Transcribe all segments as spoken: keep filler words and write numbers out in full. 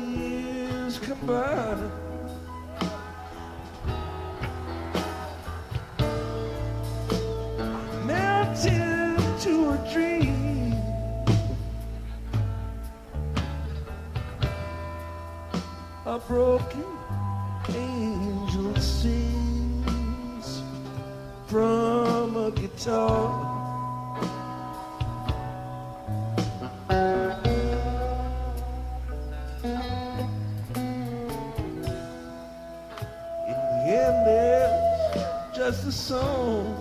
years combined, melted to a dream. A broken angel sings from a guitar. In the end, there's just a song.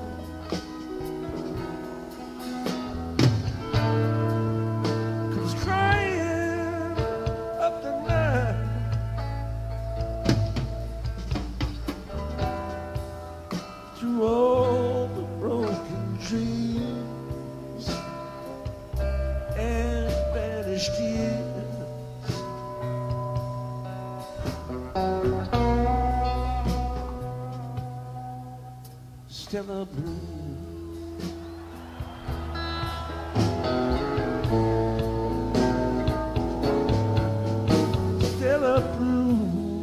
Comes crying up the night. Through all the broken dreams and vanished years, Stella Blue. Stella Blue.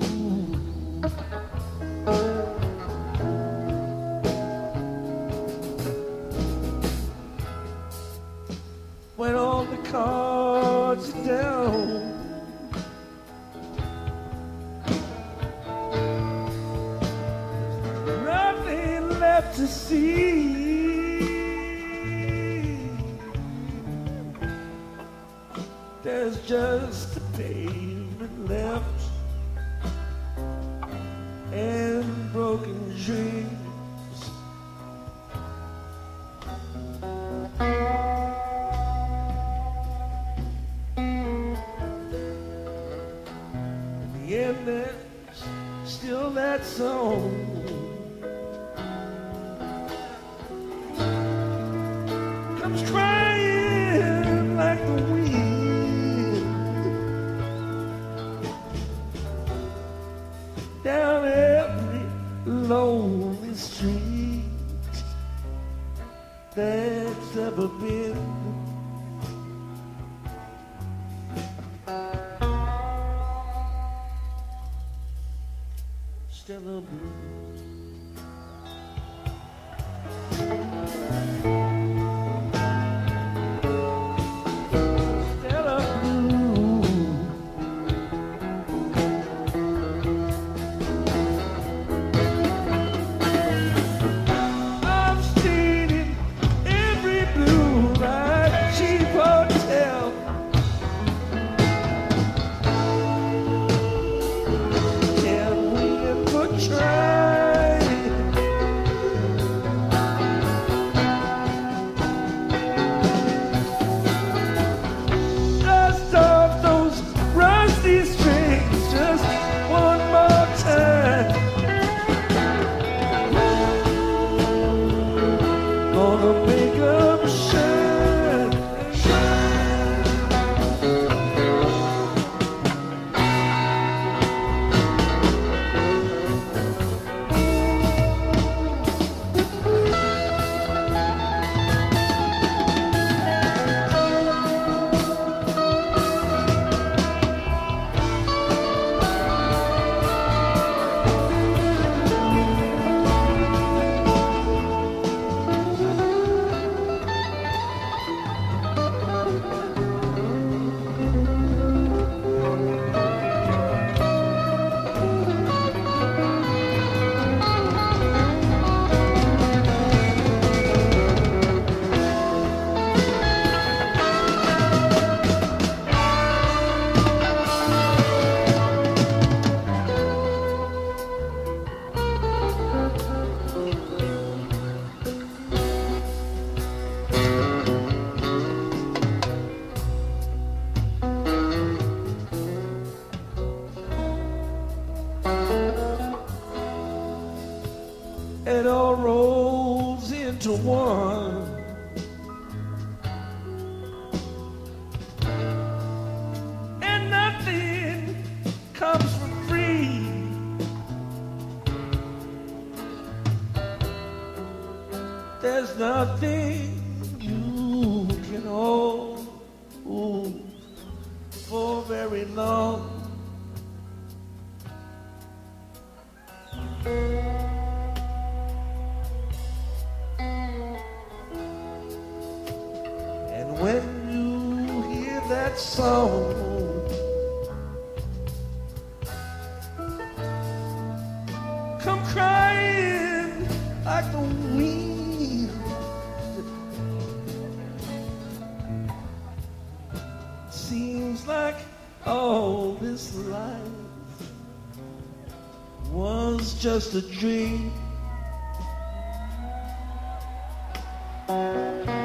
When all the cards are down, nothing left to see. There's just a pavement left and broken dreams. And there's still that song. Comes crying like the wind down every lonely street that's ever been. Stella Blue. Stella Blue. I'm staying in every blue light cheap hotel. Dust off those rusty strings just one more time. Gonna make 'em shine, shine. It all rolls into one. And nothing comes for free. There's nothing you can hold for very long. And when you hear that song, come crying like the wind. Seems like all this life was just a dream.